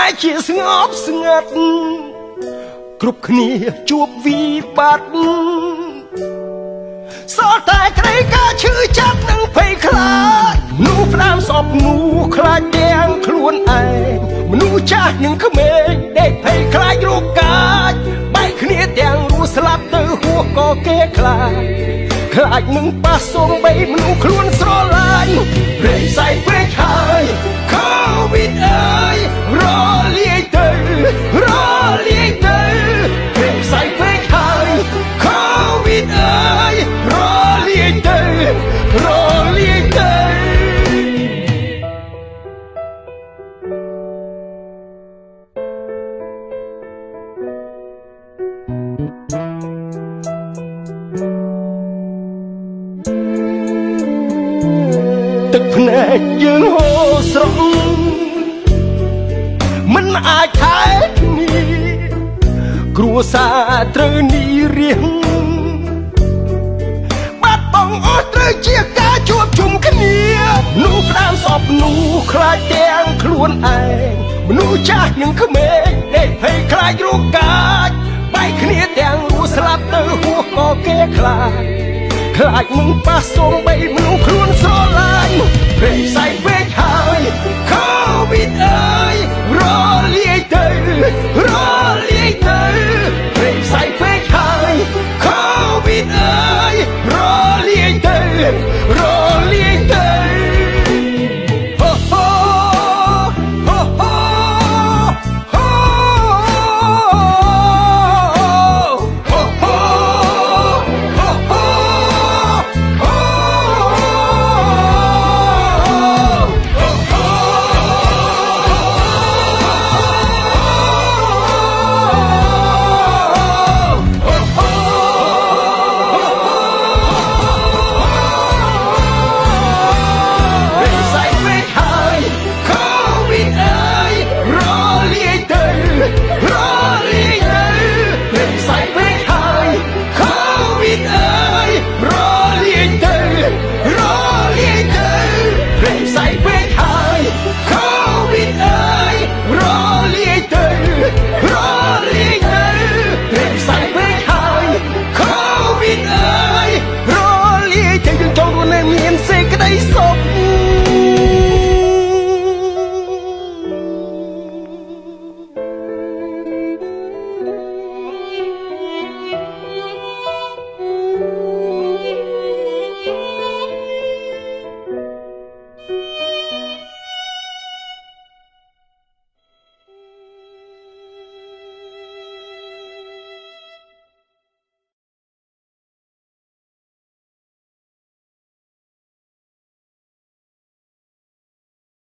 ជាស្ងប់ស្ងាត់គ្រប់គ្នាជួបវិបត្តិសល់តែក្តីការឈឺចាប់និងភ័យខ្លាចមនុស្សផ្ដាំសពនោះខ្លាចទាំងខ្លួនឯងមនុស្សចាស់និងក្មេងដេកភ័យខ្លាចរោគកាចបែកគ្នាទាំងរស់ស្លាប់ទៅហួសក៏គេខ្លាចនឹងប៉ះសូមបីមនុស្សខ្លួនស្រឡាញ់ព្រៃផ្សៃពេកហើយកូវីដអើយរលាយទៅព្រៃផ្សៃពេកហើយកូវីដអើយរលាយទៅទឹកភ្នែកយើងហូរស្រង់មិនអាចថែគ្នាគ្រួសារត្រូវនីរៀងបាត់បង់អស់ត្រូវជាការជួបជុំគ្នានោះផ្ដាំសពនោះខ្លាចទាំងខ្លួនឯងមនុស្សចាស់និងក្មេងដេកភ័យខ្លាចរោគកាចបែកគ្នាទាំងរស់ស្លាប់ទៅហួសក៏គេខ្លាចនឹងប៉ះសូមបីមនុស្សខ្លួនស្រឡាញ់ព្រៃផ្សៃពេកហើយកូវីដអើយរលាយទៅព្រៃផ្សៃពេកហើយកូវីដអើយរលាយទៅ